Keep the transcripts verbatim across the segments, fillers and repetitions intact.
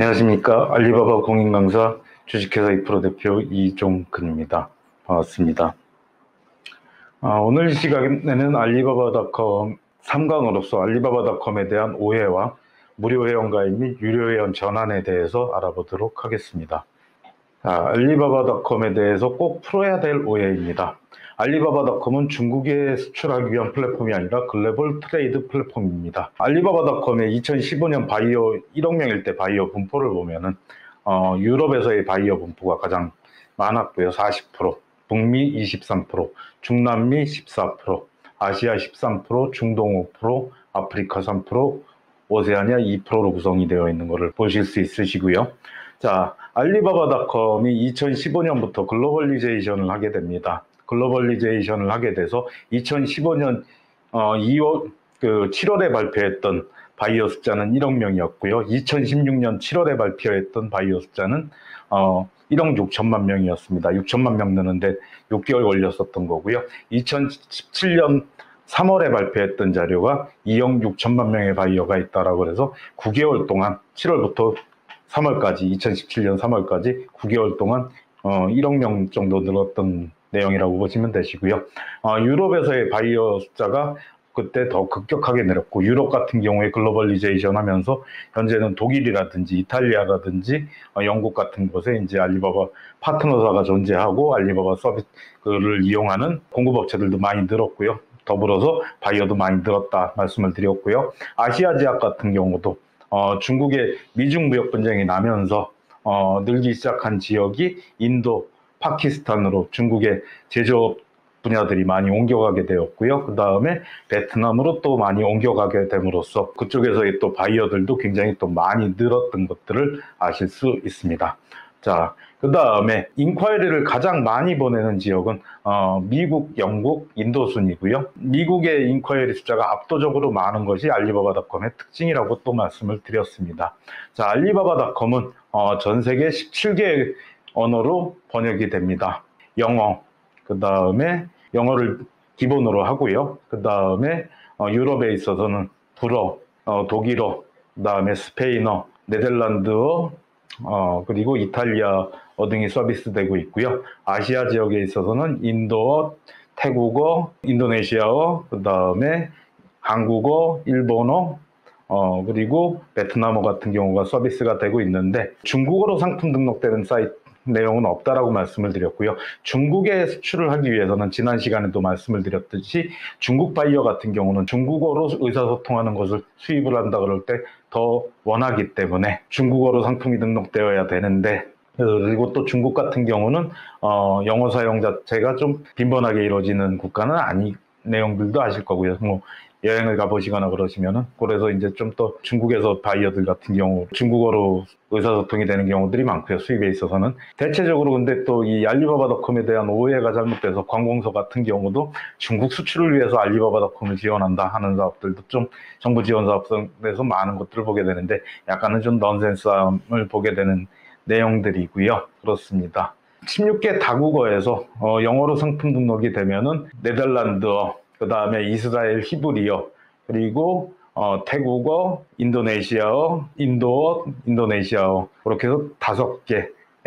안녕하십니까. 알리바바 공인강사 주식회사 이 프로 대표 이종근입니다. 반갑습니다. 아, 오늘 이 시간에는 알리바바닷컴 삼 강으로서 알리바바닷컴에 대한 오해와 무료 회원가입 및 유료 회원 전환에 대해서 알아보도록 하겠습니다. 아, 알리바바닷컴에 대해서 꼭 풀어야 될 오해입니다. 알리바바닷컴은 중국에 수출하기 위한 플랫폼이 아니라 글로벌 트레이드 플랫폼입니다. 알리바바닷컴의 이천십오 년 바이어 일억 명일 때 바이어 분포를 보면은 어, 유럽에서의 바이어 분포가 가장 많았고요. 사십 퍼센트, 북미 이십삼 퍼센트, 중남미 십사 퍼센트, 아시아 십삼 퍼센트, 중동 오 퍼센트, 아프리카 삼 퍼센트, 오세아니아 이 퍼센트로 구성이 되어 있는 것을 보실 수 있으시고요. 자, 알리바바닷컴이 이천십오 년부터 글로벌리제이션을 하게 됩니다. 글로벌리제이션을 하게 돼서 이천십오 년 어, 이월, 그 칠월에 발표했던 바이어 숫자는 일억 명이었고요. 이천십육 년 칠월에 발표했던 바이어 숫자는 어, 일억 육천만 명이었습니다. 육천만 명 느는데 육 개월 걸렸었던 거고요. 이천십칠 년 삼월에 발표했던 자료가 이억 육천만 명의 바이어가 있다라고 해서 구 개월 동안 칠월부터 삼월까지 이천십칠 년 삼월까지 구 개월 동안 어, 일억 명 정도 늘었던 내용이라고 보시면 되시고요. 어, 유럽에서의 바이어 숫자가 그때 더 급격하게 내렸고, 유럽 같은 경우에 글로벌리제이션 하면서 현재는 독일이라든지 이탈리아라든지 어, 영국 같은 곳에 이제 알리바바 파트너사가 존재하고 알리바바 서비스를 이용하는 공급업체들도 많이 늘었고요. 더불어서 바이어도 많이 늘었다 말씀을 드렸고요. 아시아 지역 같은 경우도 어, 중국의 미중 무역 분쟁이 나면서 어, 늘기 시작한 지역이 인도, 파키스탄으로 중국의 제조업 분야들이 많이 옮겨가게 되었고요. 그 다음에 베트남으로 또 많이 옮겨가게 됨으로써 그쪽에서의 또 바이어들도 굉장히 또 많이 늘었던 것들을 아실 수 있습니다. 자, 그 다음에 인콰이리를 가장 많이 보내는 지역은 어, 미국, 영국, 인도 순이고요. 미국의 인콰이리 숫자가 압도적으로 많은 것이 알리바바닷컴의 특징이라고 또 말씀을 드렸습니다. 자, 알리바바닷컴은 어, 전 세계 십칠 개 언어로 번역이 됩니다. 영어, 그 다음에 영어를 기본으로 하고요. 그 다음에 어, 유럽에 있어서는 불어, 어, 독일어, 그 다음에 스페인어, 네덜란드어, 어, 그리고 이탈리아어 등이 서비스되고 있고요. 아시아 지역에 있어서는 인도어, 태국어, 인도네시아어, 그 다음에 한국어, 일본어, 어, 그리고 베트남어 같은 경우가 서비스가 되고 있는데, 중국어로 상품 등록되는 사이트 내용은 없다라고 말씀을 드렸고요. 중국에 수출을 하기 위해서는 지난 시간에도 말씀을 드렸듯이 중국 바이어 같은 경우는 중국어로 의사소통하는 것을 수입을 한다 그럴 때 더 원하기 때문에 중국어로 상품이 등록되어야 되는데, 그리고 또 중국 같은 경우는 어, 영어 사용 자체가 좀 빈번하게 이루어지는 국가는 아닌 내용들도 아실 거고요. 뭐 여행을 가보시거나 그러시면은, 그래서 이제 좀 더 중국에서 바이어들 같은 경우 중국어로 의사소통이 되는 경우들이 많고요. 수입에 있어서는. 대체적으로 근데 또 이 알리바바닷컴에 대한 오해가 잘못돼서 관공서 같은 경우도 중국 수출을 위해서 알리바바닷컴을 지원한다 하는 사업들도 좀 정부 지원 사업에서 많은 것들을 보게 되는데, 약간은 좀 넌센스함을 보게 되는 내용들이고요. 그렇습니다. 십육 개 다국어에서 어, 영어로 상품 등록이 되면은 네덜란드어, 그 다음에 이스라엘 히브리어, 그리고 어, 태국어, 인도네시아어, 인도어, 인도네시아어, 그렇게 해서 다섯 개에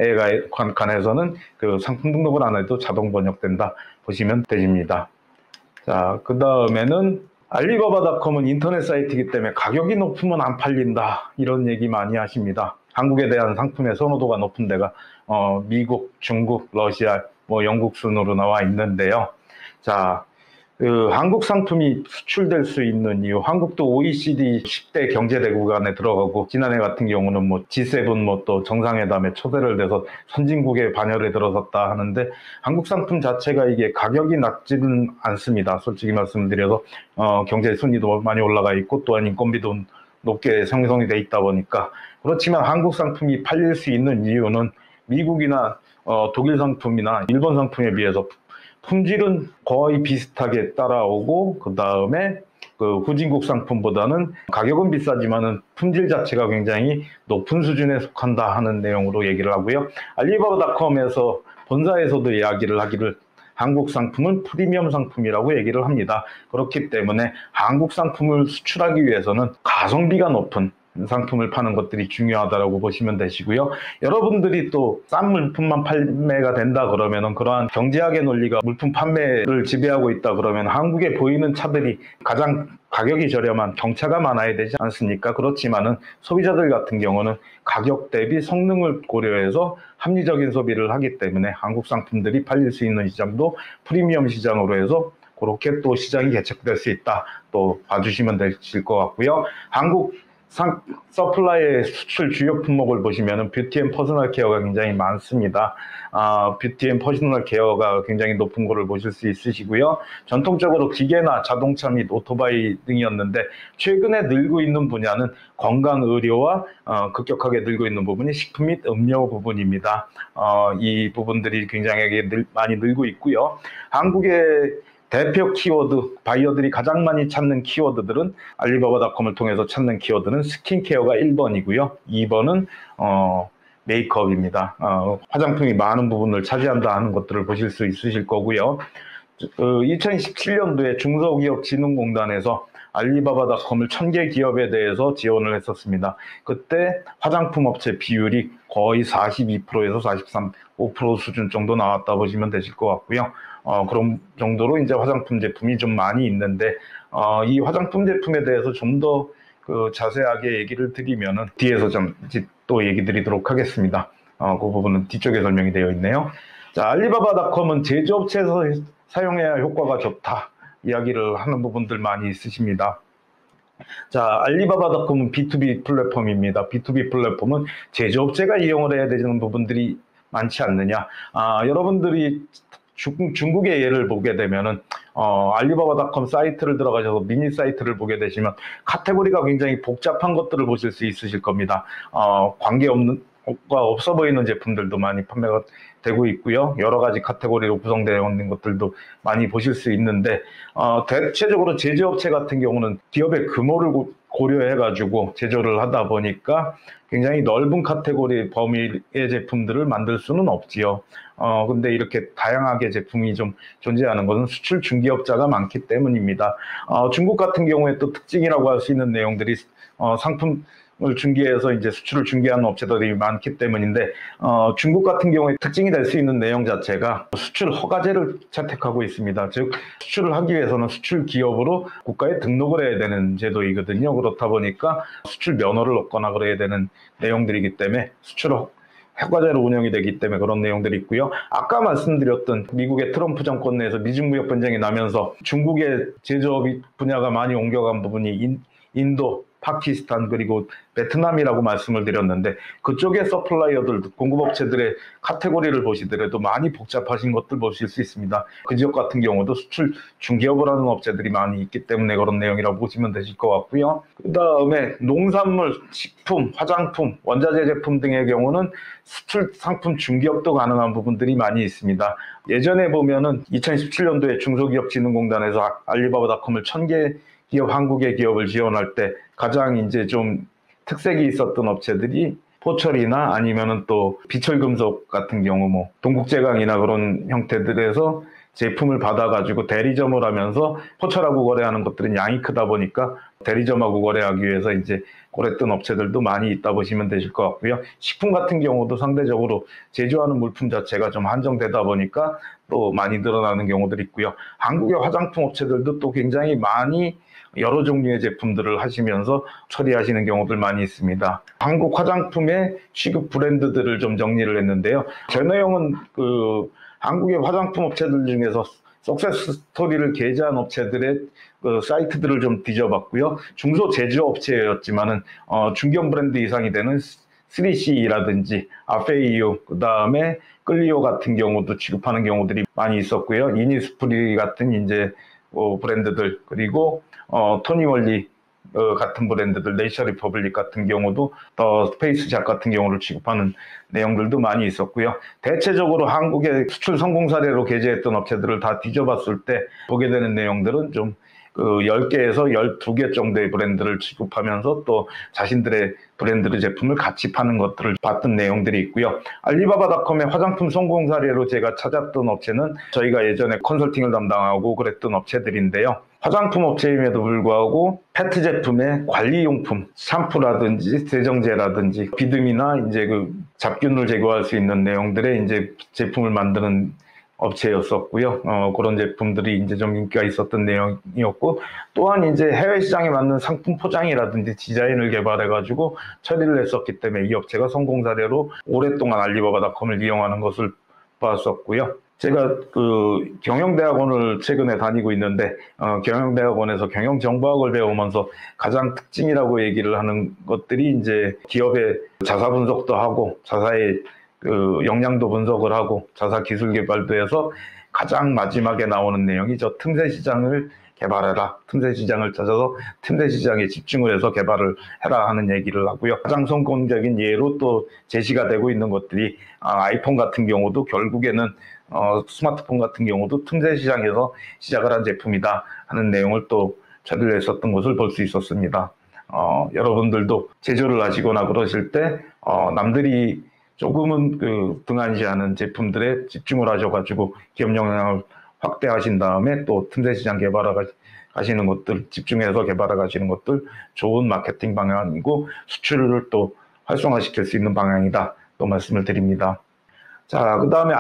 관해서는 그 상품 등록을 안 해도 자동 번역된다 보시면 되십니다. 자, 그 다음에는 알리바바닷컴은 인터넷 사이트이기 때문에 가격이 높으면 안 팔린다, 이런 얘기 많이 하십니다. 한국에 대한 상품의 선호도가 높은 데가 어, 미국, 중국, 러시아, 뭐 영국 순으로 나와 있는데요. 자, 그 한국 상품이 수출될 수 있는 이유, 한국도 오이시디 십 대 경제대국 안에 들어가고, 지난해 같은 경우는 뭐 지 세븐 뭐 또 정상회담에 초대를 돼서 선진국의 반열에 들어섰다 하는데, 한국 상품 자체가 이게 가격이 낮지는 않습니다. 솔직히 말씀드려서 어, 경제 순위도 많이 올라가 있고, 또한 인건비도 높게 형성이 돼 있다 보니까. 그렇지만 한국 상품이 팔릴 수 있는 이유는 미국이나 어, 독일 상품이나 일본 상품에 비해서 품질은 거의 비슷하게 따라오고, 그 다음에 그 후진국 상품보다는 가격은 비싸지만은 품질 자체가 굉장히 높은 수준에 속한다 하는 내용으로 얘기를 하고요. 알리바바닷컴에서 본사에서도 이야기를 하기를 한국 상품은 프리미엄 상품이라고 얘기를 합니다. 그렇기 때문에 한국 상품을 수출하기 위해서는 가성비가 높은 상품을 파는 것들이 중요하다고 보시면 되시고요. 여러분들이 또 싼 물품만 판매가 된다 그러면은 그러한 경제학의 논리가 물품 판매를 지배하고 있다 그러면 한국에 보이는 차들이 가장 가격이 저렴한 경차가 많아야 되지 않습니까? 그렇지만은 소비자들 같은 경우는 가격 대비 성능을 고려해서 합리적인 소비를 하기 때문에 한국 상품들이 팔릴 수 있는 시장도 프리미엄 시장으로 해서 그렇게 또 시장이 개척될 수 있다. 또 봐주시면 되실 것 같고요. 한국 상, 서플라이의 수출 주요 품목을 보시면 뷰티 앤 퍼스널 케어가 굉장히 많습니다. 아, 뷰티 앤 퍼스널 케어가 굉장히 높은 거를 보실 수 있으시고요. 전통적으로 기계나 자동차 및 오토바이 등이었는데 최근에 늘고 있는 분야는 건강 의료와 어, 급격하게 늘고 있는 부분이 식품 및 음료 부분입니다. 어, 이 부분들이 굉장히 늘, 많이 늘고 있고요. 한국의 대표 키워드, 바이어들이 가장 많이 찾는 키워드들은 알리바바닷컴을 통해서 찾는 키워드는 스킨케어가 일 번이고요. 이 번은 어, 메이크업입니다. 어, 화장품이 많은 부분을 차지한다 하는 것들을 보실 수 있으실 거고요. 그 이천십칠 년도에 중소기업진흥공단에서 알리바바닷컴을 천 개 기업에 대해서 지원을 했었습니다. 그때 화장품 업체 비율이 거의 사십이 퍼센트에서 사십삼, 오 퍼센트 수준 정도 나왔다 보시면 되실 것 같고요. 어, 그런 정도로 이제 화장품 제품이 좀 많이 있는데, 어, 이 화장품 제품에 대해서 좀 더 그 자세하게 얘기를 드리면은 뒤에서 좀 또 얘기 드리도록 하겠습니다. 어, 그 부분은 뒤쪽에 설명이 되어 있네요. 자, 알리바바닷컴은 제조업체에서 사용해야 효과가 좋다. 이야기를 하는 부분들 많이 있으십니다. 자, 알리바바닷컴은 비투비 플랫폼입니다. 비투비 플랫폼은 제조업체가 이용을 해야 되는 부분들이 많지 않느냐. 아, 여러분들이 중, 중국의 예를 보게 되면은 어, 알리바바닷컴 사이트를 들어가셔서 미니 사이트를 보게 되시면 카테고리가 굉장히 복잡한 것들을 보실 수 있으실 겁니다. 어, 관계없는 가 없어 보이는 제품들도 많이 판매가 되고 있고요. 여러 가지 카테고리로 구성되어 있는 것들도 많이 보실 수 있는데 어, 대체적으로 제조업체 같은 경우는 기업의 규모를 고려해가지고 제조를 하다 보니까 굉장히 넓은 카테고리 범위의 제품들을 만들 수는 없지요. 어, 근데 이렇게 다양하게 제품이 좀 존재하는 것은 수출 중개업자가 많기 때문입니다. 어, 중국 같은 경우에 또 특징이라고 할 수 있는 내용들이 어, 상품 을 중개해서 이제 수출을 중개하는 업체들이 많기 때문인데 어, 중국 같은 경우에 특징이 될 수 있는 내용 자체가 수출 허가제를 채택하고 있습니다. 즉 수출을 하기 위해서는 수출 기업으로 국가에 등록을 해야 되는 제도이거든요. 그렇다 보니까 수출 면허를 얻거나 그래야 되는 내용들이기 때문에 수출 허가제로 운영이 되기 때문에 그런 내용들이 있고요. 아까 말씀드렸던 미국의 트럼프 정권 내에서 미중 무역 분쟁이 나면서 중국의 제조업 분야가 많이 옮겨간 부분이 인, 인도, 파키스탄 그리고 베트남이라고 말씀을 드렸는데 그쪽의 서플라이어들, 공급업체들의 카테고리를 보시더라도 많이 복잡하신 것들 보실 수 있습니다. 그 지역 같은 경우도 수출 중개업을 하는 업체들이 많이 있기 때문에 그런 내용이라고 보시면 되실 것 같고요. 그 다음에 농산물, 식품, 화장품, 원자재 제품 등의 경우는 수출 상품 중개업도 가능한 부분들이 많이 있습니다. 예전에 보면은 이천십칠 년도에 중소기업진흥공단에서 알리바바닷컴을 천 개 기업, 한국의 기업을 지원할 때 가장 이제 좀 특색이 있었던 업체들이 포철이나 아니면은 또 비철금속 같은 경우 뭐 동국제강이나 그런 형태들에서 제품을 받아가지고 대리점을 하면서 포철하고 거래하는 것들은 양이 크다 보니까 대리점하고 거래하기 위해서 이제 그랬던 업체들도 많이 있다 보시면 되실 것 같고요. 식품 같은 경우도 상대적으로 제조하는 물품 자체가 좀 한정되다 보니까 또 많이 늘어나는 경우들이 있고요. 한국의 화장품 업체들도 또 굉장히 많이 여러 종류의 제품들을 하시면서 처리하시는 경우들 많이 있습니다. 한국 화장품의 취급 브랜드들을 좀 정리를 했는데요. 제 내용은 그 한국의 화장품 업체들 중에서 석세스 스토리를 게재한 업체들의 그 사이트들을 좀 뒤져봤고요. 중소 제조업체였지만은 어, 중견 브랜드 이상이 되는 쓰리씨이라든지 아페이유, 그 다음에 끌리오 같은 경우도 취급하는 경우들이 많이 있었고요. 이니스프리 같은 이제 어, 브랜드들 그리고 어, 토니월리 어, 같은 브랜드들, 네이처 리퍼블릭 같은 경우도 더 스페이스작 같은 경우를 취급하는 내용들도 많이 있었고요. 대체적으로 한국의 수출 성공 사례로 게재했던 업체들을 다 뒤져봤을 때 보게 되는 내용들은 좀 그 열 개에서 열두 개 정도의 브랜드를 취급하면서 또 자신들의 브랜드의 제품을 같이 파는 것들을 봤던 내용들이 있고요. 알리바바닷컴의 화장품 성공 사례로 제가 찾았던 업체는 저희가 예전에 컨설팅을 담당하고 그랬던 업체들인데요. 화장품 업체임에도 불구하고 페트 제품의 관리용품, 샴푸라든지 세정제라든지 비듬이나 이제 그 잡균을 제거할 수 있는 내용들의 이제 제품을 만드는 업체였었고요. 어, 그런 제품들이 이제 좀 인기가 있었던 내용이었고, 또한 이제 해외 시장에 맞는 상품 포장이라든지 디자인을 개발해가지고 처리를 했었기 때문에 이 업체가 성공 사례로 오랫동안 알리바바닷컴을 이용하는 것을 봤었고요. 제가 그 경영대학원을 최근에 다니고 있는데, 어, 경영대학원에서 경영정보학을 배우면서 가장 특징이라고 얘기를 하는 것들이 이제 기업의 자사 분석도 하고 자사의 그 역량도 분석을 하고 자사 기술 개발도 해서 가장 마지막에 나오는 내용이 저 틈새 시장을 개발해라. 틈새 시장을 찾아서 틈새 시장에 집중을 해서 개발을 해라 하는 얘기를 하고요. 가장 성공적인 예로 또 제시가 되고 있는 것들이 아, 아이폰 같은 경우도 결국에는 어, 스마트폰 같은 경우도 틈새 시장에서 시작을 한 제품이다 하는 내용을 또 처리를 했었던 것을 볼 수 있었습니다. 어, 여러분들도 제조를 하시거나 그러실 때 어, 남들이 조금은 그 등한시하는 제품들에 집중을 하셔가지고 기업 역량을 확대하신 다음에 또 틈새 시장 개발하시는 것들, 집중해서 개발하시는 것들 좋은 마케팅 방향이고 수출을 또 활성화시킬 수 있는 방향이다 또 말씀을 드립니다. 자, 그 다음에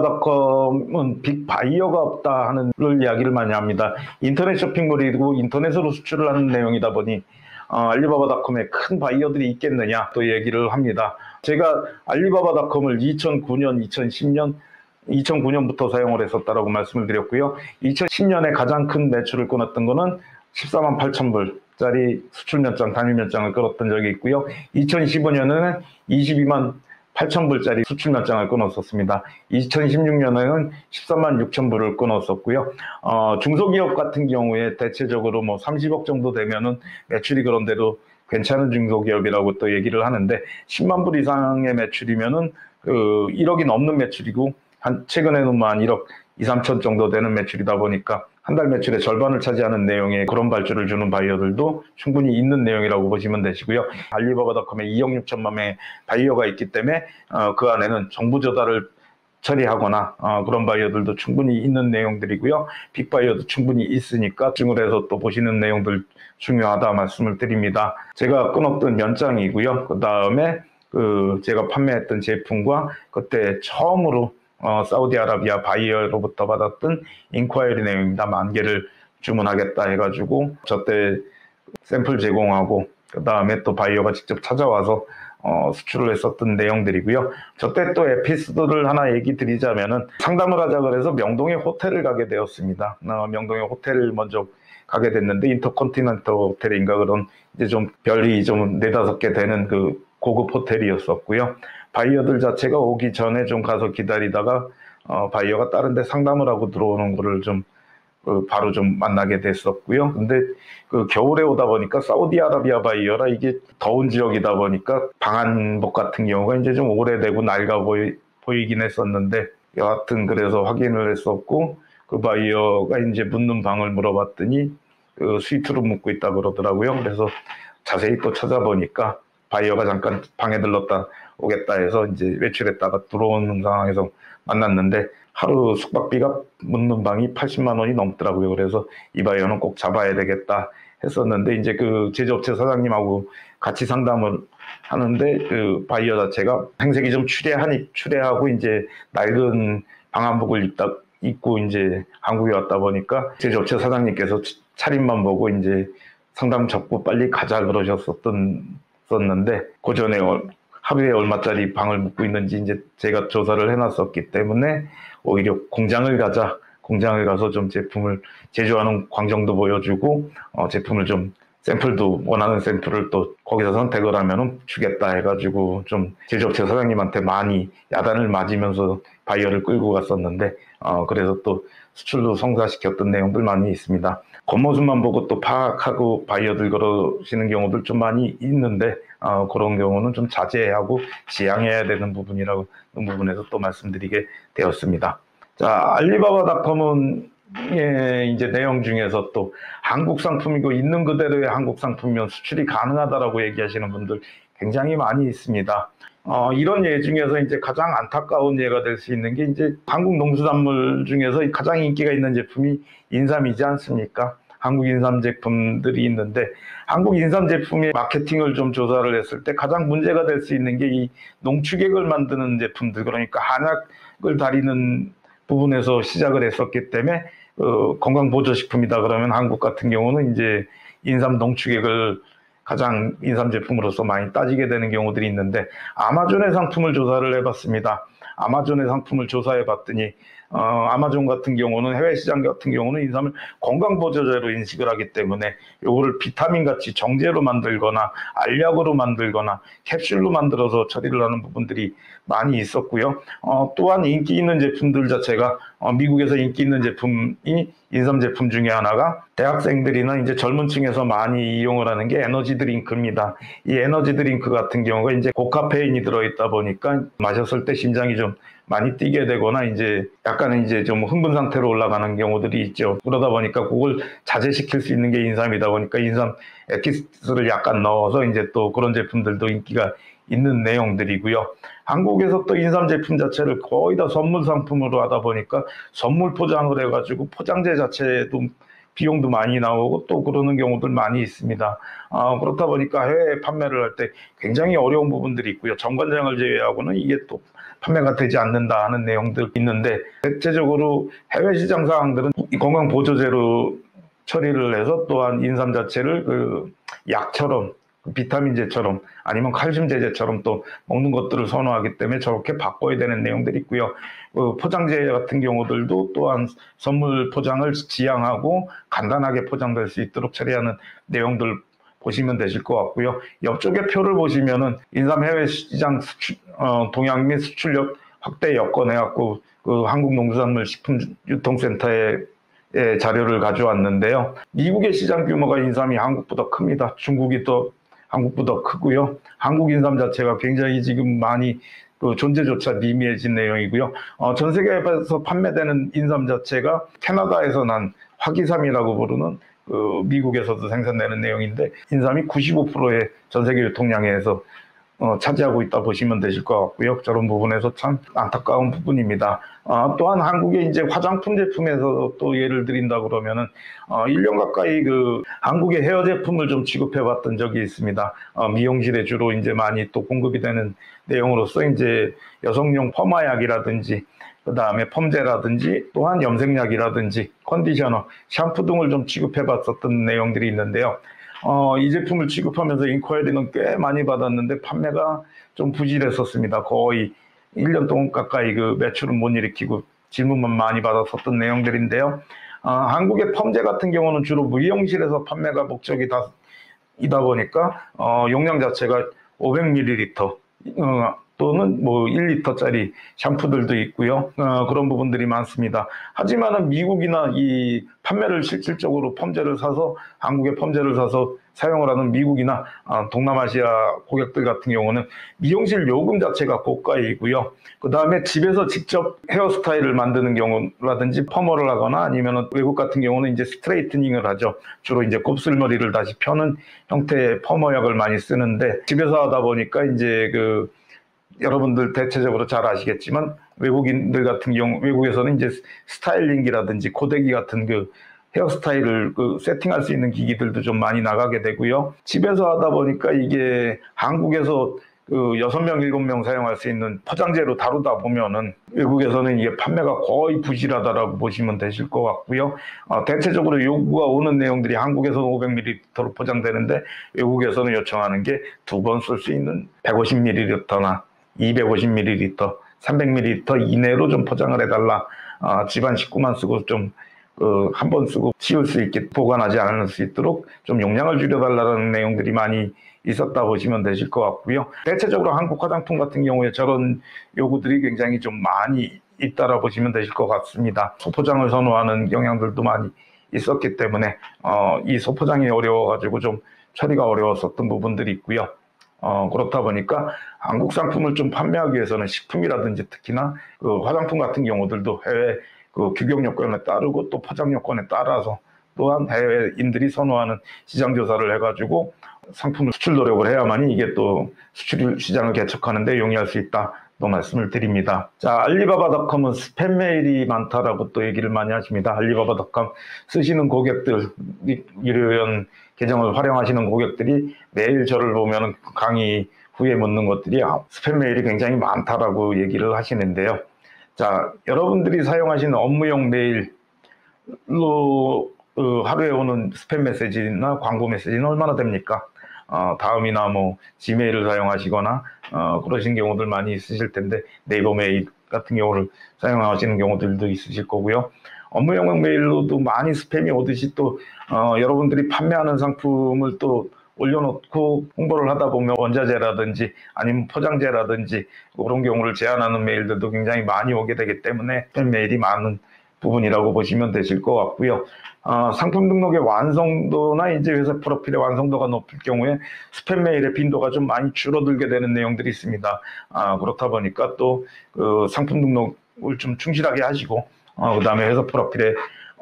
알리바바닷컴은 빅 바이어가 없다 하는 이야기를 많이 합니다. 인터넷 쇼핑몰이고 인터넷으로 수출을 하는 내용이다 보니 어, 알리바바닷컴에 큰 바이어들이 있겠느냐 또 얘기를 합니다. 제가 알리바바닷컴을 이천구 년, 이천십 년, 이천구 년부터 사용을 했었다라고 말씀을 드렸고요. 이천십 년에 가장 큰 매출을 끊었던 거는 십사만 팔천 불짜리 수출 면장, 단일 면장을 끊었던 적이 있고요. 이천십오 년에는 이십이만 팔천 불짜리 수출 면장을 끊었었습니다. 이천십육 년에는 십삼만 육천 불을 끊었었고요. 어, 중소기업 같은 경우에 대체적으로 뭐 삼십억 정도 되면은 매출이 그런대로 괜찮은 중소기업이라고 또 얘기를 하는데 십만 불 이상의 매출이면은 그 일억이 넘는 매출이고 한 최근에는 뭐 한 일억 이삼천 정도 되는 매출이다 보니까 한 달 매출의 절반을 차지하는 내용의 그런 발주를 주는 바이어들도 충분히 있는 내용이라고 보시면 되시고요. 알리바바닷컴에 이억 육천만 명의 바이어가 있기 때문에 어, 그 안에는 정부 조달을 처리하거나 어, 그런 바이어들도 충분히 있는 내용들이고요. 빅바이어도 충분히 있으니까 집중을 해서 또 보시는 내용들 중요하다 말씀을 드립니다. 제가 끊었던 면장이고요. 그 다음에 그 제가 판매했던 제품과 그때 처음으로 어, 사우디아라비아 바이어로부터 받았던 인콰이리 내용입니다. 만 개를 주문하겠다 해가지고 저때 샘플 제공하고 그 다음에 또 바이어가 직접 찾아와서 어, 수출을 했었던 내용들이고요. 저때 또 에피소드를 하나 얘기 드리자면은 상담을 하자 그래서 명동에 호텔을 가게 되었습니다. 어, 명동에 호텔을 먼저 가게 됐는데 인터컨티넨탈 호텔인가 그런 이제 좀 별이 좀 네다섯 개 되는 그 고급 호텔이었었고요. 바이어들 자체가 오기 전에 좀 가서 기다리다가 어, 바이어가 다른 데 상담을 하고 들어오는 거를 좀 그 바로 좀 만나게 됐었고요. 근데 그 겨울에 오다 보니까 사우디아라비아 바이어라 이게 더운 지역이다 보니까 방한복 같은 경우가 이제 좀 오래되고 낡아 보이, 보이긴 했었는데 여하튼 그래서 확인을 했었고 그 바이어가 이제 묻는 방을 물어봤더니 그 스위트로 묻고 있다 그러더라고요. 그래서 자세히 또 찾아보니까 바이어가 잠깐 방에 들렀다 오겠다 해서 이제 외출했다가 들어오는 상황에서 만났는데 하루 숙박비가 묻는 방이 팔십만 원이 넘더라고요. 그래서 이 바이어는 꼭 잡아야 되겠다 했었는데 이제 그 제조업체 사장님하고 같이 상담을 하는데 그 바이어 자체가 행색이 좀 추레하니 추레하고 이제 낡은 방한복을 입다 입고 이제 한국에 왔다 보니까 제조업체 사장님께서 차림만 보고 이제 상담 접고 빨리 가자 그러셨었던 었는데 그 전에 하루에 얼마짜리 방을 묵고 있는지 이제 제가 조사를 해놨었기 때문에 오히려 공장을 가자, 공장을 가서 좀 제품을 제조하는 광정도 보여주고 어, 제품을 좀 샘플도 원하는 샘플을 또 거기서 선택을 하면은 주겠다 해가지고 좀 제조업체 사장님한테 많이 야단을 맞으면서 바이어를 끌고 갔었는데 어, 그래서 또 수출도 성사시켰던 내용들 많이 있습니다. 겉모습만 보고 또 파악하고 바이어들 걸으시는 경우들 좀 많이 있는데 어, 그런 경우는 좀 자제하고 지양해야 되는 부분이라고 그 부분에서 또 말씀드리게 되었습니다. 자, 알리바바닷컴은 예, 이제 내용 중에서 또 한국 상품이고 있는 그대로의 한국 상품이면 수출이 가능하다라고 얘기하시는 분들 굉장히 많이 있습니다. 어, 이런 예 중에서 이제 가장 안타까운 예가 될 수 있는 게 이제 한국 농수산물 중에서 가장 인기가 있는 제품이 인삼이지 않습니까? 한국 인삼 제품들이 있는데, 한국 인삼 제품의 마케팅을 좀 조사를 했을 때 가장 문제가 될 수 있는 게 이 농축액을 만드는 제품들, 그러니까 한약을 다리는 부분에서 시작을 했었기 때문에 어, 건강보조식품이다 그러면 한국 같은 경우는 이제 인삼 농축액을 가장 인삼 제품으로서 많이 따지게 되는 경우들이 있는데, 아마존의 상품을 조사를 해봤습니다. 아마존의 상품을 조사해 봤더니 어, 아마존 같은 경우는, 해외 시장 같은 경우는 인삼을 건강보조제로 인식을 하기 때문에 요거를 비타민 같이 정제로 만들거나 알약으로 만들거나 캡슐로 만들어서 처리를 하는 부분들이 많이 있었고요. 어, 또한 인기 있는 제품들 자체가 어, 미국에서 인기 있는 제품이 인삼 제품 중에 하나가 대학생들이나 이제 젊은 층에서 많이 이용을 하는 게 에너지 드링크입니다. 이 에너지 드링크 같은 경우가 이제 고카페인이 들어있다 보니까 마셨을 때 심장이 좀 많이 뛰게 되거나 이제 약간은 이제 좀 흥분 상태로 올라가는 경우들이 있죠. 그러다 보니까 그걸 자제시킬 수 있는 게 인삼이다 보니까 인삼 엑기스를 약간 넣어서 이제 또 그런 제품들도 인기가 있는 내용들이고요. 한국에서 또 인삼 제품 자체를 거의 다 선물 상품으로 하다 보니까 선물 포장을 해가지고 포장재 자체도 비용도 많이 나오고 또 그러는 경우들 많이 있습니다. 아, 그렇다 보니까 해외 판매를 할 때 굉장히 어려운 부분들이 있고요. 정관장을 제외하고는 이게 또 판매가 되지 않는다 하는 내용들 있는데, 대체적으로 해외 시장 사항들은 건강보조제로 처리를 해서 또한 인삼 자체를 그 약처럼, 비타민제처럼 아니면 칼슘제제처럼 또 먹는 것들을 선호하기 때문에 저렇게 바꿔야 되는 내용들이 있고요. 그 포장재 같은 경우들도 또한 선물 포장을 지향하고 간단하게 포장될 수 있도록 처리하는 내용들 보시면 되실 것 같고요. 옆쪽에 표를 보시면은 인삼 해외 시장 수출, 어, 동향 및 수출력 확대 여건 해갖고 그 한국농수산물식품유통센터에 자료를 가져왔는데요. 미국의 시장 규모가 인삼이 한국보다 큽니다. 중국이 또 한국보다 크고요. 한국 인삼 자체가 굉장히 지금 많이 그 존재조차 미미해진 내용이고요. 어, 전 세계에서 판매되는 인삼 자체가 캐나다에서 난 화기삼이라고 부르는 그 미국에서도 생산되는 내용인데, 인삼이 구십오 퍼센트의 전 세계 유통량에서 어, 차지하고 있다 보시면 되실 것 같고요. 저런 부분에서 참 안타까운 부분입니다. 어, 또한 한국의 이제 화장품 제품에서 또 예를 드린다 그러면은 어, 일 년 가까이 그 한국의 헤어 제품을 좀 취급해 봤던 적이 있습니다. 어, 미용실에 주로 이제 많이 또 공급이 되는 내용으로서 이제 여성용 퍼마약이라든지 그 다음에 펌제라든지 또한 염색약이라든지 컨디셔너, 샴푸 등을 좀 취급해 봤었던 내용들이 있는데요. 어, 이 제품을 취급하면서 인쿼리는 꽤 많이 받았는데 판매가 좀 부실했었습니다. 거의 일 년 동안 가까이 그 매출은 못 일으키고 질문만 많이 받았었던 내용들인데요. 어, 한국의 펌제 같은 경우는 주로 미용실에서 판매가 목적이 다 이다 보니까 어, 용량 자체가 오백 밀리리터 어, 또는 뭐 일 리터짜리 샴푸들도 있고요. 어, 그런 부분들이 많습니다. 하지만은 미국이나 이 판매를 실질적으로 펌제를 사서, 한국의 펌제를 사서 사용을 하는 미국이나 어, 동남아시아 고객들 같은 경우는 미용실 요금 자체가 고가이고요. 그 다음에 집에서 직접 헤어스타일을 만드는 경우라든지 펌어를 하거나 아니면 외국 같은 경우는 이제 스트레이트닝을 하죠. 주로 이제 곱슬머리를 다시 펴는 형태의 펌어약을 많이 쓰는데, 집에서 하다 보니까 이제 그 여러분들 대체적으로 잘 아시겠지만 외국인들 같은 경우, 외국에서는 이제 스타일링기라든지 고데기 같은 그 헤어스타일을 그 세팅할 수 있는 기기들도 좀 많이 나가게 되고요. 집에서 하다 보니까 이게 한국에서 그 여섯 명, 일곱 명 사용할 수 있는 포장재로 다루다 보면은 외국에서는 이게 판매가 거의 부실하다라고 보시면 되실 것 같고요. 어, 대체적으로 요구가 오는 내용들이 한국에서는 오백 밀리리터로 포장되는데 외국에서는 요청하는 게 두 번 쓸 수 있는 백오십 밀리리터나 이백오십 밀리리터, 삼백 밀리리터 이내로 좀 포장을 해달라. 어, 집안 식구만 쓰고 좀 어, 한 번 쓰고 치울 수 있게, 보관하지 않을 수 있도록 좀 용량을 줄여달라는 내용들이 많이 있었다 보시면 되실 것 같고요. 대체적으로 한국 화장품 같은 경우에 저런 요구들이 굉장히 좀 많이 있다라 보시면 되실 것 같습니다. 소포장을 선호하는 경향들도 많이 있었기 때문에 어, 이 소포장이 어려워가지고 좀 처리가 어려웠었던 부분들이 있고요. 어, 그렇다 보니까 한국 상품을 좀 판매하기 위해서는 식품이라든지 특히나 그 화장품 같은 경우들도 해외 그 규격 요건에 따르고 또 포장 요건에 따라서 또한 해외인들이 선호하는 시장 조사를 해가지고 상품을 수출 노력을 해야만이 이게 또 수출 시장을 개척하는 데 용이할 수 있다. 또 말씀을 드립니다. 자, 알리바바닷컴은 스팸 메일이 많다라고 또 얘기를 많이 하십니다. 알리바바닷컴 쓰시는 고객들, 이런 계정을 활용하시는 고객들이 매일 저를 보면 강의 후에 묻는 것들이 스팸 메일이 굉장히 많다라고 얘기를 하시는데요. 자, 여러분들이 사용하시는 업무용 메일로 어, 하루에 오는 스팸 메시지나 광고 메시지는 얼마나 됩니까? 어, 다음이나 뭐 지메일을 사용하시거나 어, 그러신 경우들 많이 있으실 텐데, 네이버 메일 같은 경우를 사용하시는 경우들도 있으실 거고요. 업무용 메일로도 많이 스팸이 오듯이 또 어, 여러분들이 판매하는 상품을 또 올려놓고 홍보를 하다 보면 원자재라든지 아니면 포장재라든지 그런 경우를 제한하는 메일들도 굉장히 많이 오게 되기 때문에 스팸 메일이 많은 부분이라고 보시면 되실 것 같고요. 어, 상품 등록의 완성도나 이제 회사 프로필의 완성도가 높을 경우에 스팸 메일의 빈도가 좀 많이 줄어들게 되는 내용들이 있습니다. 아, 그렇다 보니까 또 그 상품 등록을 좀 충실하게 하시고 어, 그 다음에 회사 프로필의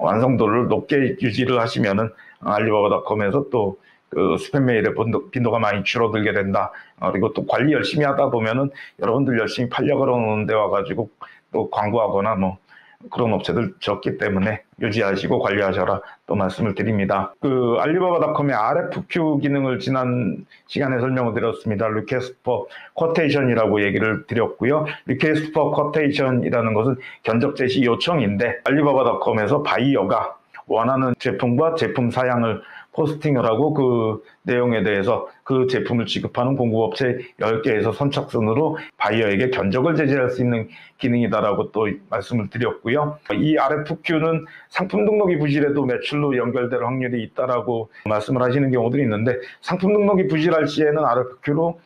완성도를 높게 유지를 하시면은 알리바바닷컴에서 또 그 스팸 메일의 빈도, 빈도가 많이 줄어들게 된다. 어, 그리고 또 관리 열심히 하다 보면은 여러분들 열심히 팔려 그러는 데 와가지고 또 광고하거나 뭐 그런 업체들 적기 때문에 유지하시고 관리하셔라 또 말씀을 드립니다. 그 알리바바닷컴의 알에프큐 기능을 지난 시간에 설명을 드렸습니다. Request for Quotation이라고 얘기를 드렸고요. Request for Quotation이라는 것은 견적 제시 요청인데, 알리바바닷컴에서 바이어가 원하는 제품과 제품 사양을 포스팅을 하고 그 내용에 대해서 그 제품을 지급하는 공급업체 열 개에서 선착순으로 바이어에게 견적을 제시할 수 있는 기능이다라고 또 말씀을 드렸고요. 이 알에프큐는 상품 등록이 부실해도 매출로 연결될 확률이 있다라고 말씀을 하시는 경우들이 있는데, 상품 등록이 부실할 시에는 알에프큐로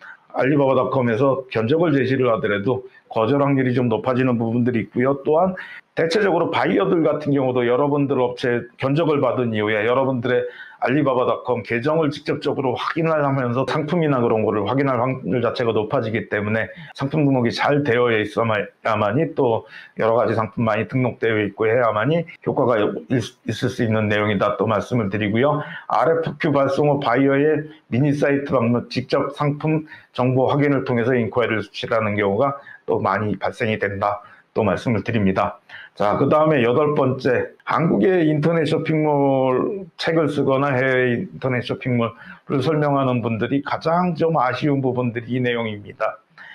알리바바닷컴에서 견적을 제시를 하더라도 거절 확률이 좀 높아지는 부분들이 있고요. 또한 대체적으로 바이어들 같은 경우도 여러분들 업체 견적을 받은 이후에 여러분들의 알리바바닷컴 계정을 직접적으로 확인을 하면서 상품이나 그런 거를 확인할 확률 자체가 높아지기 때문에 상품 등록이 잘 되어 있어야만이 또 여러 가지 상품 많이 등록되어 있고 해야만이 효과가 있을 수 있는 내용이다 또 말씀을 드리고요. 알에프큐 발송 후 바이어의 미니 사이트 방문, 직접 상품 정보 확인을 통해서 인콰이리를 수출하는 경우가 또 많이 발생이 된다 또 말씀을 드립니다. 자, 그 다음에 여덟 번째, 한국의 인터넷 쇼핑몰 책을 쓰거나 해외 인터넷 쇼핑몰을 설명하는 분들이 가장 좀 아쉬운 부분들이 이 내용입니다.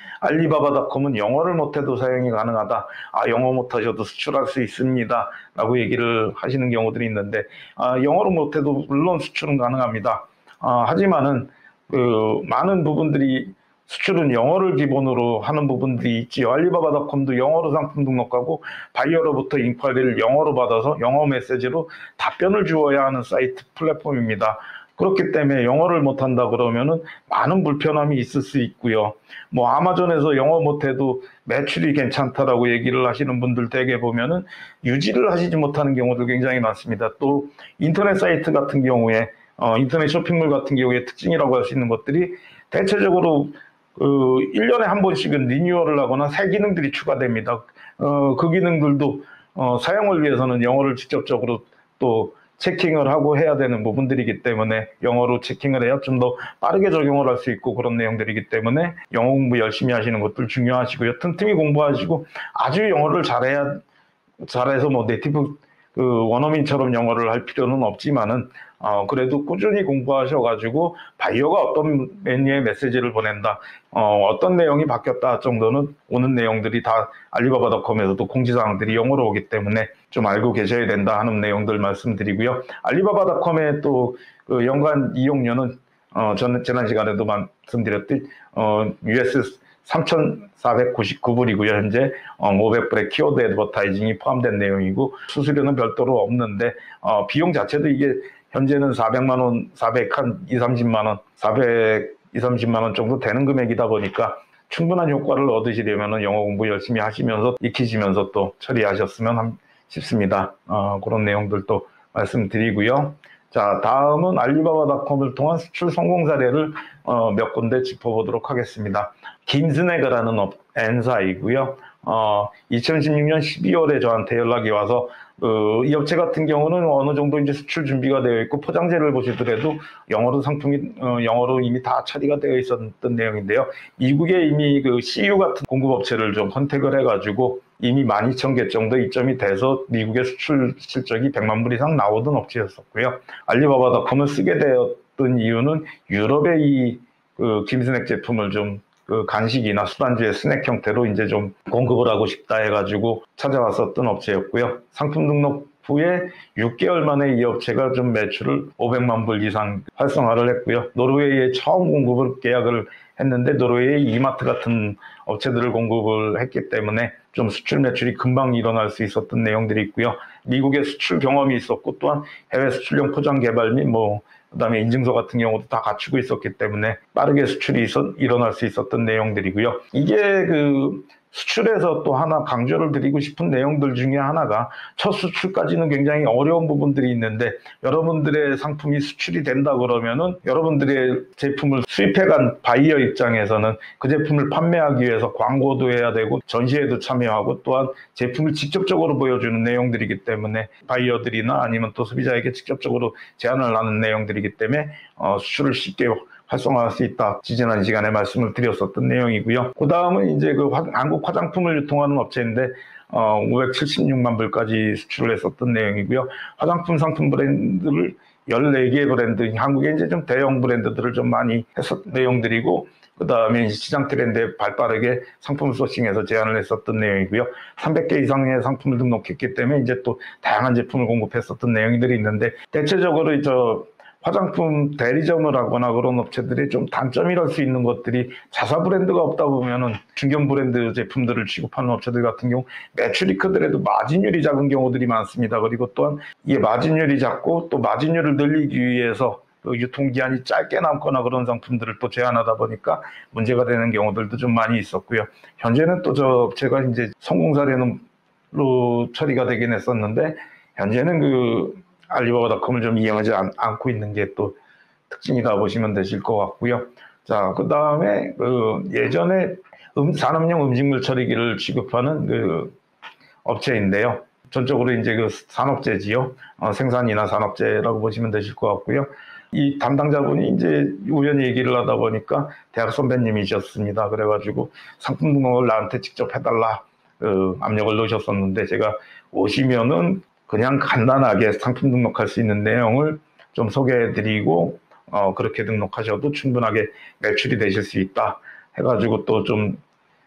알리바바닷컴은 영어를 못해도 사용이 가능하다. 아, 영어 못하셔도 수출할 수 있습니다. 라고 얘기를 하시는 경우들이 있는데, 아, 영어를 못해도 물론 수출은 가능합니다. 아, 하지만은 그 많은 부분들이 수출은 영어를 기본으로 하는 부분들이 있지요. 알리바바닷컴도 영어로 상품 등록하고 바이어로부터 인콰리를 영어로 받아서 영어 메시지로 답변을 주어야 하는 사이트 플랫폼입니다. 그렇기 때문에 영어를 못한다 그러면은 많은 불편함이 있을 수 있고요. 뭐 아마존에서 영어 못해도 매출이 괜찮다라고 얘기를 하시는 분들 대개 보면은 유지를 하시지 못하는 경우도 굉장히 많습니다. 또 인터넷 사이트 같은 경우에 어, 인터넷 쇼핑몰 같은 경우에 특징이라고 할 수 있는 것들이 대체적으로 그 일 년에 한 번씩은 리뉴얼을 하거나 새 기능들이 추가됩니다. 어, 그 기능들도 어, 사용을 위해서는 영어를 직접적으로 또 체킹을 하고 해야 되는 부분들이기 때문에 영어로 체킹을 해야 좀 더 빠르게 적용을 할 수 있고 그런 내용들이기 때문에 영어 공부 열심히 하시는 것들 중요하시고요. 틈틈이 공부하시고 아주 영어를 잘해야 잘해서 뭐 네이티브 그 원어민처럼 영어를 할 필요는 없지만은 어, 그래도 꾸준히 공부하셔가지고 바이어가 어떤 메뉴의 메시지를 보낸다, 어, 어떤 내용이 바뀌었다 정도는 오는 내용들이 다 알리바바닷컴에서도 공지사항들이 영어로 오기 때문에 좀 알고 계셔야 된다 하는 내용들 말씀드리고요. 알리바바닷컴의 또 그 연간 이용료는 어, 저는 지난 시간에도 말씀드렸듯이 어, 유에스 삼천사백구십구 불이고요. 현재 오백 불의 키워드 애드버타이징이 포함된 내용이고 수수료는 별도로 없는데 어, 비용 자체도 이게 현재는 사백만 원, 사백 한 이삼십만 원, 사백, 이삼십만 원 정도 되는 금액이다 보니까 충분한 효과를 얻으시려면 영어 공부 열심히 하시면서 익히시면서 또 처리하셨으면 싶습니다. 어, 그런 내용들도 말씀드리고요. 자, 다음은 알리바바닷컴을 통한 수출 성공 사례를 어, 몇 군데 짚어보도록 하겠습니다. 김스네그라는 업, N사이고요. 어, 이천십육 년 십이월에 저한테 연락이 와서 어, 이 업체 같은 경우는 어느 정도 이제 수출 준비가 되어 있고 포장재를 보시더라도 영어로 상품이 어, 영어로 이미 다 처리가 되어 있었던 내용인데요. 미국에 이미 그 씨유 같은 공급업체를 좀 컨택을 해가지고 이미 만 이천 개 정도 입점이 돼서 미국의 수출 실적이 백만 불 이상 나오던 업체였었고요. 알리바바닷컴을 쓰게 되었던 이유는 유럽의 이 그 김스낵 제품을 좀 그 간식이나 술안주의 스낵 형태로 이제 좀 공급을 하고 싶다 해가지고 찾아왔었던 업체였고요. 상품 등록 후에 육 개월 만에 이 업체가 좀 매출을 오백만 불 이상 활성화를 했고요. 노르웨이에 처음 공급을 계약을 했는데 노르웨이의 이마트 같은 업체들을 공급을 했기 때문에 좀 수출 매출이 금방 일어날 수 있었던 내용들이 있고요. 미국의 수출 경험이 있었고 또한 해외 수출용 포장 개발 및 뭐 그다음에 인증서 같은 경우도 다 갖추고 있었기 때문에 빠르게 수출이 있어, 일어날 수 있었던 내용들이고요. 이게 그 수출에서 또 하나 강조를 드리고 싶은 내용들 중에 하나가 첫 수출까지는 굉장히 어려운 부분들이 있는데 여러분들의 상품이 수출이 된다 그러면은 여러분들의 제품을 수입해간 바이어 입장에서는 그 제품을 판매하기 위해서 광고도 해야 되고 전시회도 참여하고 또한 제품을 직접적으로 보여주는 내용들이기 때문에 바이어들이나 아니면 또 소비자에게 직접적으로 제안을 하는 내용들이기 때문에 어, 수출을 쉽게 활성화할 수 있다. 지지난 시간에 말씀을 드렸었던 내용이고요. 그 다음은 이제 그 화, 한국 화장품을 유통하는 업체인데 어, 오백칠십육만 불까지 수출을 했었던 내용이고요. 화장품 상품 브랜드를 열네 개 브랜드, 한국에 이제 좀 대형 브랜드들을 좀 많이 했었던 내용들이고, 그 다음에 시장 트렌드에 발빠르게 상품 소싱해서 제안을 했었던 내용이고요. 삼백 개 이상의 상품을 등록했기 때문에 이제 또 다양한 제품을 공급했었던 내용들이 있는데, 대체적으로 저 화장품 대리점을 하거나 그런 업체들이 좀 단점이랄 수 있는 것들이 자사 브랜드가 없다 보면은 중견 브랜드 제품들을 취급하는 업체들 같은 경우 매출이 크더라도 마진율이 작은 경우들이 많습니다. 그리고 또한 이 마진율이 작고 또 마진율을 늘리기 위해서 그 유통기한이 짧게 남거나 그런 상품들을 또 제한하다 보니까 문제가 되는 경우들도 좀 많이 있었고요. 현재는 또 저 업체가 이제 성공 사례로 처리가 되긴 했었는데 현재는 그 알리바바닷컴을 좀 이용하지 않, 않고 있는 게 또 특징이다 보시면 되실 것 같고요. 자, 그 다음에 그 예전에 음, 산업용 음식물 처리기를 취급하는 그 업체인데요. 전적으로 이제 그 산업재지요. 어, 생산이나 산업재라고 보시면 되실 것 같고요. 이 담당자분이 이제 우연히 얘기를 하다 보니까 대학 선배님이셨습니다. 그래가지고 상품 등록을 나한테 직접 해달라 그 압력을 넣으셨었는데 제가 오시면은 그냥 간단하게 상품 등록할 수 있는 내용을 좀 소개해드리고 어, 그렇게 등록하셔도 충분하게 매출이 되실 수 있다 해가지고 또 좀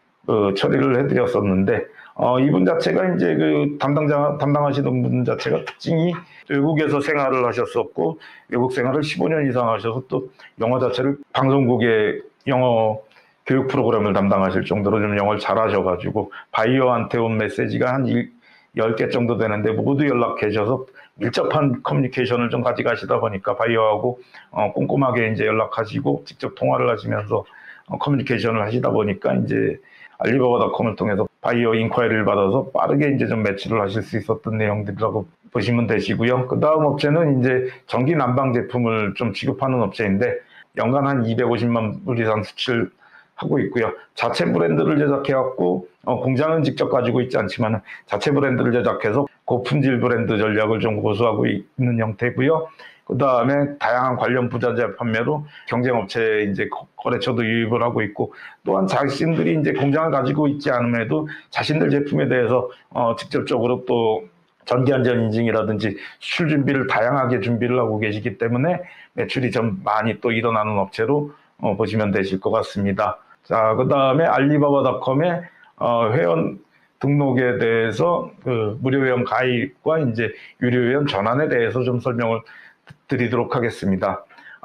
그 처리를 해드렸었는데 어, 이분 자체가 이제 그 담당자 담당하시던 분 자체가 특징이 외국에서 생활을 하셨었고 외국 생활을 십오 년 이상 하셔서 또 영어 자체를 방송국의 영어 교육 프로그램을 담당하실 정도로 좀 영어를 잘하셔가지고 바이어한테 온 메시지가 한 열 개 정도 되는데 모두 연락해 주셔서 밀접한 커뮤니케이션을 좀 가져가시다 보니까 바이어하고 어, 꼼꼼하게 이제 연락하시고 직접 통화를 하시면서 어, 커뮤니케이션을 하시다 보니까 이제 알리바바닷컴을 통해서 바이어 인콰이리를 받아서 빠르게 이제 좀 매출을 하실 수 있었던 내용들이라고 보시면 되시고요. 그 다음 업체는 이제 전기 난방 제품을 좀 취급하는 업체인데 연간 한 이백오십만 불 이상 수출 하고 있고요. 자체 브랜드를 제작해갖고 어, 공장은 직접 가지고 있지 않지만 자체 브랜드를 제작해서 고품질 브랜드 전략을 좀 고수하고 있는 형태고요. 그 다음에 다양한 관련 부자재 판매로 경쟁업체에 이제 거래처도 유입을 하고 있고 또한 자신들이 이제 공장을 가지고 있지 않음에도 자신들 제품에 대해서 어, 직접적으로 또 전기안전 인증이라든지 수출 준비를 다양하게 준비를 하고 계시기 때문에 매출이 좀 많이 또 일어나는 업체로 어, 보시면 되실 것 같습니다. 자, 그 다음에 알리바바닷컴의 어, 회원 등록에 대해서 그 무료 회원 가입과 이제 유료 회원 전환에 대해서 좀 설명을 드리도록 하겠습니다.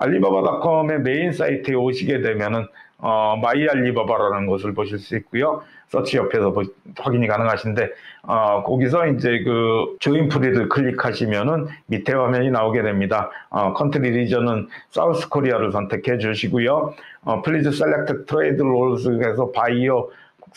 알리바바닷컴의 메인 사이트에 오시게 되면은 어, 마이 알리바바라는 것을 보실 수 있고요. 서치 옆에서 보, 확인이 가능하신데 어, 거기서 이제 그 조인 프리를 클릭하시면은 밑에 화면이 나오게 됩니다. 어, 컨트리 리전은 사우스 코리아를 선택해 주시고요. 어, 플리즈 셀렉트 트레이드 롤스 해서 바이어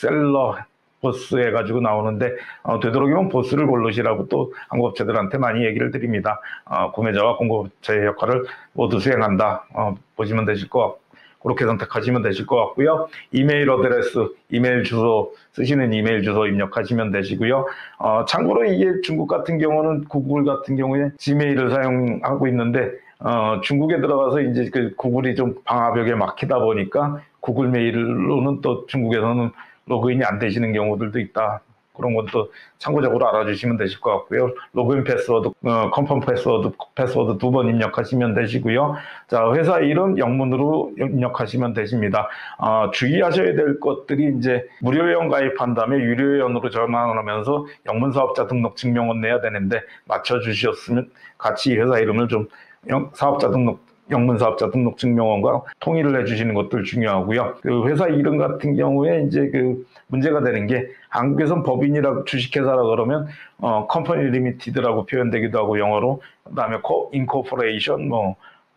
셀러 보스 해가지고 나오는데 어, 되도록이면 보스를 고르시라고 또 한국업체들한테 많이 얘기를 드립니다. 어, 구매자와 공급업체의 역할을 모두 수행한다 어, 보시면 되실 것 그렇게 선택하시면 되실 것 같고요. 이메일 어드레스, 이메일 주소, 쓰시는 이메일 주소 입력하시면 되시고요. 어, 참고로 이게 중국 같은 경우는 구글 같은 경우에 지메일을 사용하고 있는데 어, 중국에 들어가서 이제 그 구글이 좀 방화벽에 막히다 보니까 구글 메일로는 또 중국에서는 로그인이 안 되시는 경우들도 있다. 그런 것도 참고적으로 알아주시면 되실 것 같고요. 로그인 패스워드, 어, 컨펌 패스워드, 패스워드 두 번 입력하시면 되시고요. 자, 회사 이름 영문으로 입력하시면 되십니다. 어, 주의하셔야 될 것들이 이제 무료회원 가입한 다음에 유료회원으로 전환하면서 영문 사업자 등록 증명원 내야 되는데 맞춰주셨으면 같이 회사 이름을 좀 사업자 등록 영문 사업자 등록 증명원과 통일을 해주시는 것들 중요하고요. 그 회사 이름 같은 경우에 이제 그 문제가 되는 게 한국에선 법인이라고 주식회사라 그러면 어 컴퍼니 리미티드라고 표현되기도 하고 영어로 그다음에 코 인코퍼레이션 뭐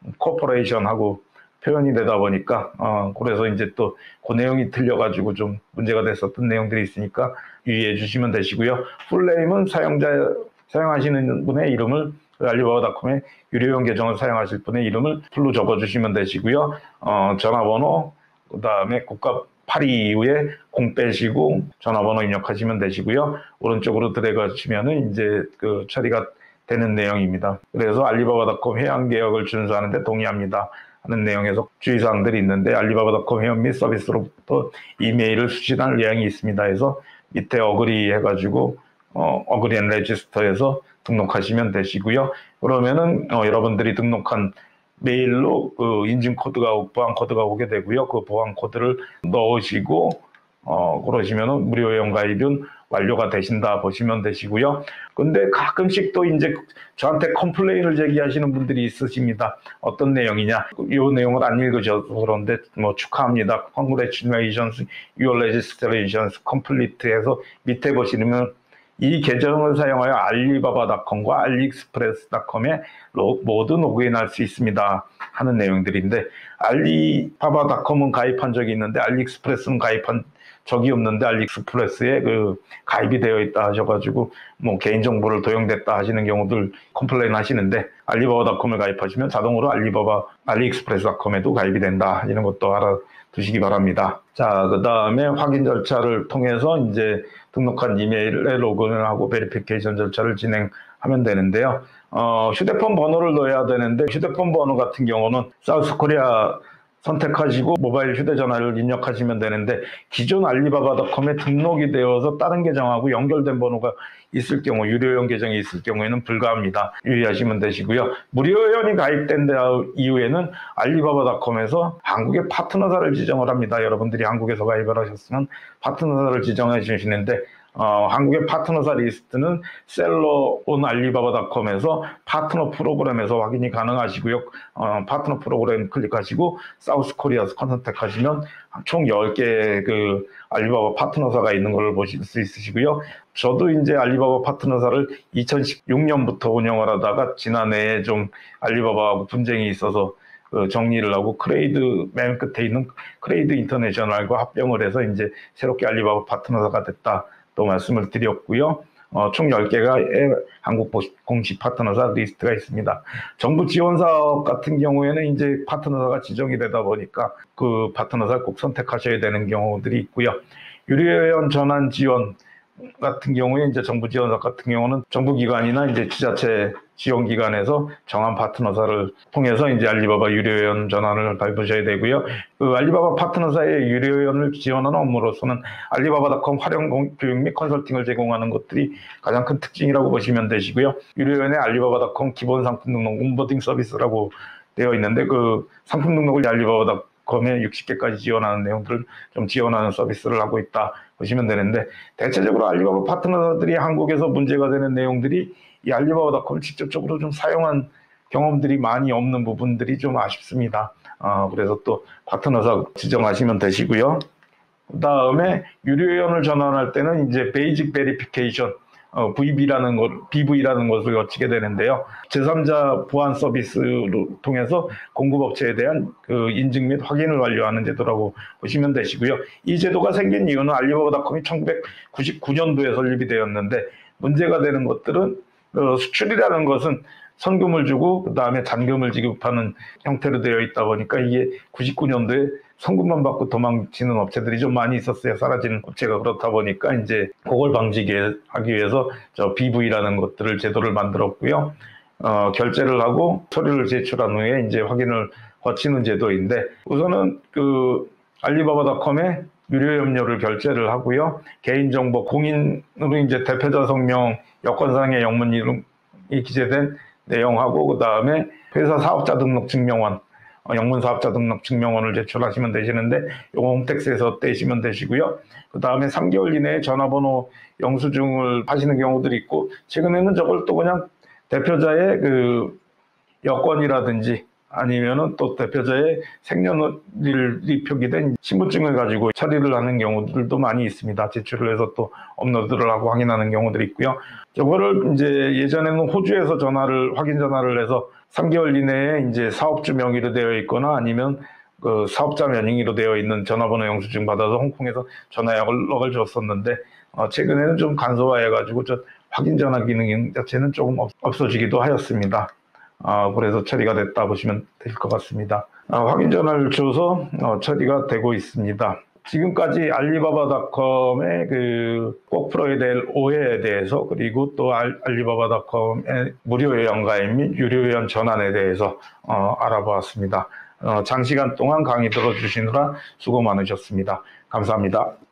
코퍼레이션하고 표현이 되다 보니까 어 그래서 이제 또 그 내용이 틀려가지고 좀 문제가 됐었던 내용들이 있으니까 유의해 주시면 되시고요. 풀네임은 사용자 사용하시는 분의 이름을 알리바바닷컴의 유료회원 계정을 사용하실 분의 이름을 풀로 적어주시면 되시고요. 어, 전화번호, 그 다음에 국가 팔이 이후에 공 빼시고 전화번호 입력하시면 되시고요. 오른쪽으로 들어가시면은 이제 그 처리가 되는 내용입니다. 그래서 알리바바닷컴 회원 개혁을 준수하는데 동의합니다 하는 내용에서 주의사항들이 있는데 알리바바닷컴 회원 및 서비스로부터 이메일을 수신할 내용이 있습니다. 해서 밑에 어그리 해가지고 어, 어그리 앤 레지스터에서 등록하시면 되시고요. 그러면은 어, 여러분들이 등록한 메일로 그 인증 코드가 보안 코드가 오게 되고요. 그 보안 코드를 넣으시고 어, 그러시면은 무료 회원 가입은 완료가 되신다 보시면 되시고요. 근데 가끔씩 또 이제 저한테 컴플레인을 제기하시는 분들이 있으십니다. 어떤 내용이냐? 이 내용을 안 읽으셔서 그런데 뭐 축하합니다. Congratulations, your registration is complete 해서 밑에 보시면 이 계정을 사용하여 알리바바닷컴과 알리익스프레스닷컴에 모두 로그인할 수 있습니다 하는 내용들인데 알리바바닷컴은 가입한 적이 있는데 알리익스프레스는 가입한 적이 없는데 알리익스프레스에 그 가입이 되어 있다 하셔가지고 뭐 개인정보를 도용됐다 하시는 경우들 컴플레인 하시는데 알리바바닷컴을 가입하시면 자동으로 알리바바 알리익스프레스닷컴에도 가입이 된다 이런 것도 알아두시기 바랍니다. 자, 그 다음에 확인 절차를 통해서 이제 등록한 이메일에 로그인을 하고 베리피케이션 절차를 진행하면 되는데요. 어, 휴대폰 번호를 넣어야 되는데 휴대폰 번호 같은 경우는 사우스코리아 선택하시고 모바일 휴대전화를 입력하시면 되는데 기존 알리바바닷컴에 등록이 되어서 다른 계정하고 연결된 번호가 있을 경우 유료회원 계정이 있을 경우에는 불가합니다. 유의하시면 되시고요. 무료회원이 가입된 이후에는 알리바바닷컴에서 한국의 파트너사를 지정을 합니다. 여러분들이 한국에서 가입을 하셨으면 파트너사를 지정해 주시는데 어, 한국의 파트너사 리스트는 셀러 온 알리바바닷컴에서 파트너 프로그램에서 확인이 가능하시고요. 어, 파트너 프로그램 클릭하시고 사우스 코리아 선택하시면 총 열 개의 그 알리바바 파트너사가 있는 걸 보실 수 있으시고요. 저도 이제 알리바바 파트너사를 이천십육 년부터 운영을 하다가 지난해에 좀 알리바바하고 분쟁이 있어서 그 정리를 하고 크레이드 맨 끝에 있는 크레이드 인터내셔널과 합병을 해서 이제 새롭게 알리바바 파트너사가 됐다. 또 말씀을 드렸고요. 어, 총 열 개가 한국 공식 파트너사 리스트가 있습니다. 정부 지원 사업 같은 경우에는 이제 파트너사가 지정이 되다 보니까 그 파트너사를 꼭 선택하셔야 되는 경우들이 있고요. 유료회원 전환 지원 같은 경우에 이제 정부 지원 사업 같은 경우는 정부기관이나 이제 지자체 지원기관에서 정한 파트너사를 통해서 이제 알리바바 유료회원 전환을 밟으셔야 되고요. 그 알리바바 파트너사의 유료회원을 지원하는 업무로서는 알리바바닷컴 활용 교육 및 컨설팅을 제공하는 것들이 가장 큰 특징이라고 보시면 되시고요. 유료회원의 알리바바닷컴 기본 상품 등록 온보딩 서비스라고 되어 있는데 그 상품 등록을 알리바바닷컴에 육십 개까지 지원하는 내용들을 좀 지원하는 서비스를 하고 있다 보시면 되는데 대체적으로 알리바바 파트너들이 한국에서 문제가 되는 내용들이 이 알리바바닷컴을 직접적으로 좀 사용한 경험들이 많이 없는 부분들이 좀 아쉽습니다. 어, 그래서 또 파트너사 지정하시면 되시고요. 그 다음에 유료회원을 전환할 때는 이제 베이직 베리피케이션 어, 브이비라는 것, 비브이라는 것을 거치게 되는데요. 제삼자 보안 서비스를 통해서 공급업체에 대한 그 인증 및 확인을 완료하는 제도라고 보시면 되시고요. 이 제도가 생긴 이유는 알리바바닷컴이 천구백구십구 년도에 설립이 되었는데 문제가 되는 것들은 어, 수출이라는 것은 선금을 주고 그 다음에 잔금을 지급하는 형태로 되어 있다 보니까 이게 구십구 년도에 선금만 받고 도망치는 업체들이 좀 많이 있었어요. 사라지는 업체가. 그렇다 보니까 이제 그걸 방지하기 위해서 저 비브이라는 것들을 제도를 만들었고요. 어, 결제를 하고 서류를 제출한 후에 이제 확인을 거치는 제도인데, 우선은 그 알리바바닷컴에 유료 염료를 결제를 하고요. 개인정보 공인으로 이제 대표자 성명, 여권상의 영문 이름이 기재된 내용하고 그 다음에 회사 사업자 등록 증명원, 어, 영문 사업자 등록 증명원을 제출하시면 되시는데 요거 홈택스에서 떼시면 되시고요. 그 다음에 삼 개월 이내에 전화번호 영수증을 하시는 경우들이 있고, 최근에는 저걸 또 그냥 대표자의 그 여권이라든지 아니면은 또 대표자의 생년일이 표기된 신분증을 가지고 처리를 하는 경우들도 많이 있습니다. 제출을 해서 또 업로드를 하고 확인하는 경우들이 있고요. 저거를 이제 예전에는 호주에서 전화를, 확인 전화를 해서 삼 개월 이내에 이제 사업주 명의로 되어 있거나 아니면 그 사업자 명의로 되어 있는 전화번호 영수증 받아서 홍콩에서 전화 연락을 줬었는데, 어 최근에는 좀 간소화해가지고 저 확인 전화 기능 자체는 조금 없어지기도 하였습니다. 아, 그래서 처리가 됐다 보시면 될 것 같습니다. 아, 확인 전화를 줘서 어, 처리가 되고 있습니다. 지금까지 알리바바닷컴의 그 꼭 풀어야 될 오해에 대해서, 그리고 또 알, 알리바바닷컴의 무료 회원 가입 및 유료 회원 전환에 대해서 어, 알아보았습니다. 어, 장시간 동안 강의 들어주시느라 수고 많으셨습니다. 감사합니다.